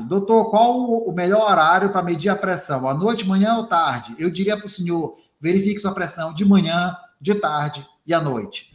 Doutor, qual o melhor horário para medir a pressão? À noite, manhã ou tarde? Eu diria para o senhor, verifique sua pressão de manhã, de tarde e à noite.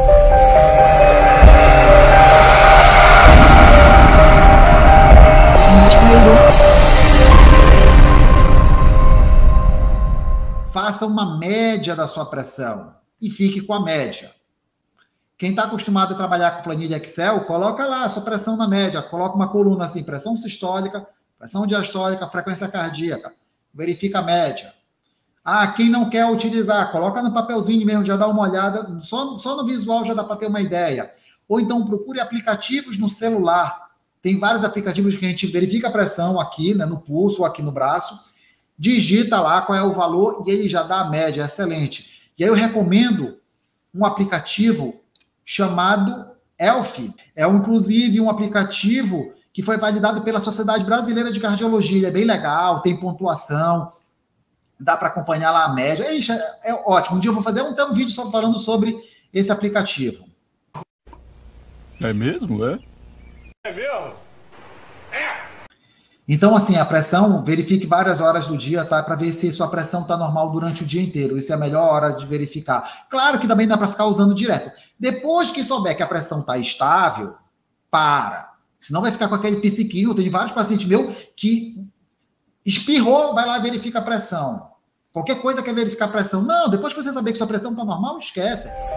Faça uma média da sua pressão e fique com a média. Quem está acostumado a trabalhar com planilha Excel, coloca lá a sua pressão na média, coloca uma coluna assim, pressão sistólica, pressão diastólica, frequência cardíaca, verifica a média. Quem não quer utilizar, coloca no papelzinho mesmo, já dá uma olhada, só no visual já dá para ter uma ideia. Ou então procure aplicativos no celular. Tem vários aplicativos que a gente verifica a pressão aqui, né, no pulso ou aqui no braço, digita lá qual é o valor e ele já dá a média, excelente. E aí eu recomendo um aplicativo chamado ELF. É inclusive um aplicativo que foi validado pela Sociedade Brasileira de Cardiologia. Ele é bem legal, tem pontuação, dá para acompanhar lá a média. É ótimo. Um dia eu vou fazer um vídeo só falando sobre esse aplicativo. É mesmo? É mesmo? Então, assim, a pressão, verifique várias horas do dia, tá? Para ver se sua pressão está normal durante o dia inteiro. Isso é a melhor hora de verificar. Claro que também dá para ficar usando direto. Depois que souber que a pressão está estável, para. Senão vai ficar com aquele psiquinho. Eu tenho vários pacientes meus que espirrou, vai lá e verifica a pressão. Qualquer coisa quer verificar a pressão. Não, depois que você saber que sua pressão está normal, esquece.